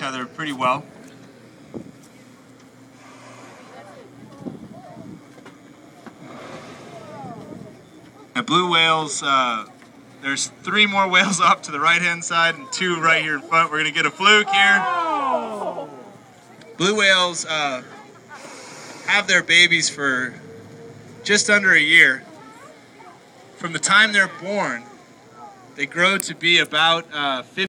other pretty well. The blue whales, there's 3 more whales off to the right-hand side and 2 right here in front. We're going to get a fluke here. Blue whales have their babies for just under a year. From the time they're born, they grow to be about 50